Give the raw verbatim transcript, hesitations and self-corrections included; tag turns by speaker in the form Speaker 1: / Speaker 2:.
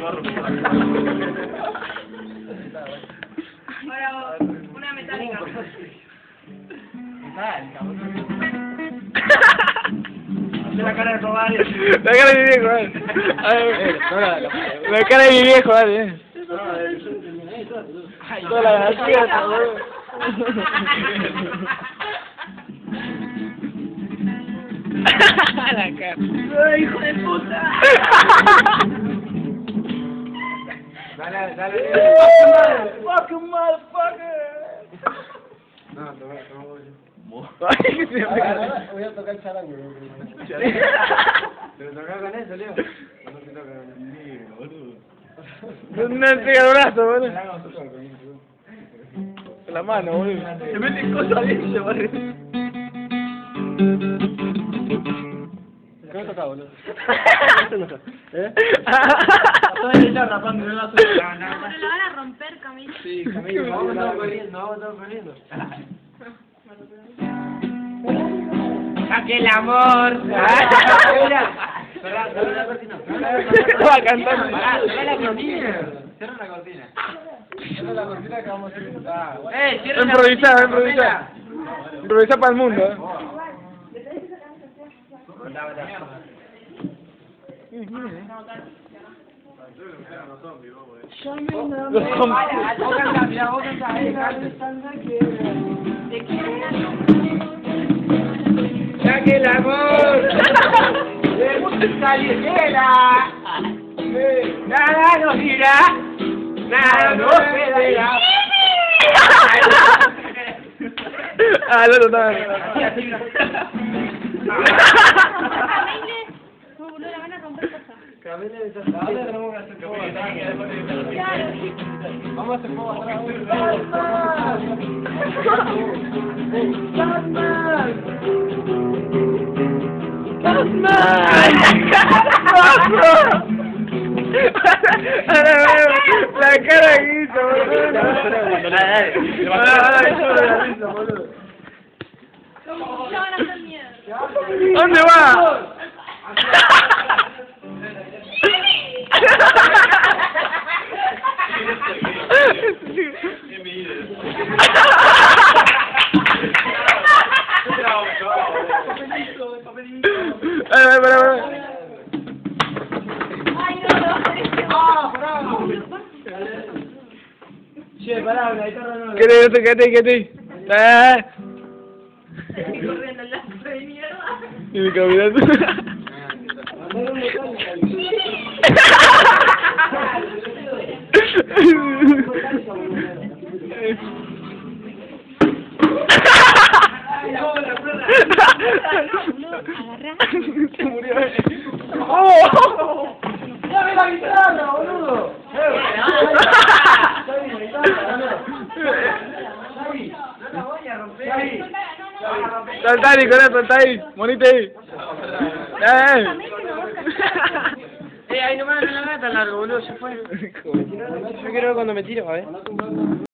Speaker 1: Ahora una metálica.
Speaker 2: La cara de Tomás.
Speaker 3: La cara de mi viejo, dale. A ver, la cara de mi viejo, dale. Toda la graciosa, boludo. La cara.
Speaker 2: ¡Ay, hijo de puta! Dale, dale.
Speaker 3: Fucking motherfucker.
Speaker 2: No, toma, toma, voy.
Speaker 3: Ay, que se me
Speaker 2: Ahora voy a tocar charango. ¿Pero tocar con eso, Leo? ¿O no se toca con eso?
Speaker 3: boludo. No entrega el brazo, boludo.
Speaker 2: Charango se toca con eso.
Speaker 3: Con la mano, boludo.
Speaker 2: Se mete cosas adentro, boludo.
Speaker 3: ¿Qué me toca, boludo?
Speaker 2: ¿Eh? Estoy ya rapando el brazo.
Speaker 1: Pero la van a romper, Camilo.
Speaker 2: Sí, Camilo, vamos a estar perdiendo, vamos a estar perdiendo. ¡Saque el amor! Cerrá, cerrá la cortina.
Speaker 3: Estaba cantando.
Speaker 2: Pará, cerrá la cortina. Cierra la cortina. Cierra la cortina que vamos a hacer. Ah, bueno. ¡Eh, cierra la
Speaker 3: Improvisar,
Speaker 2: cortina,
Speaker 3: improvisar. Improvisar para el mundo, eh. Los zombies.
Speaker 2: Vos cantá, mirá, vos cantá, eh, cantá. ¡Ya que el amor de música ligera! Nada nos dirá, nada nos pedirá.
Speaker 3: Ah, no, no, no.
Speaker 1: No, boludo, la van a romper cosas.
Speaker 2: Ahora tenemos que hacer fuego.
Speaker 1: Claro.
Speaker 2: Vamos a hacer fuego atrás.
Speaker 3: La cara que hizo, boludo.
Speaker 1: Ya van a hacer mierda.
Speaker 3: ¿Dónde va? Ay, ay, para, para.
Speaker 1: Ay, no, no.
Speaker 2: ¡Ah, pará! Che, pará, la guitarra no.
Speaker 3: Quédate, quédate, quédate. Eh.
Speaker 1: Estoy corriendo el lazo de mierda.
Speaker 3: Y mi caminando.
Speaker 1: Agarrá.
Speaker 3: Se murió. ¡Oh!
Speaker 2: ¡Dame la guitarra, boludo!
Speaker 3: Saltá, Nicolás, saltá ahí. Monite ahí. Eh.
Speaker 2: Eh, ahí nomás no la hagas tan largo, boludo, se fue. Yo quiero ver cuando me tiro, a ver.